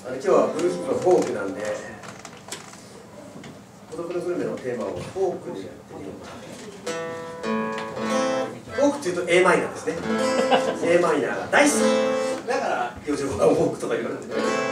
今日はブルーヒップのフォークなんで、孤独のグルメのテーマをフォークでやってみようか。フォークっていうと A マイナーですね。A マイナーが大好きだから45番フォークとか言われてる。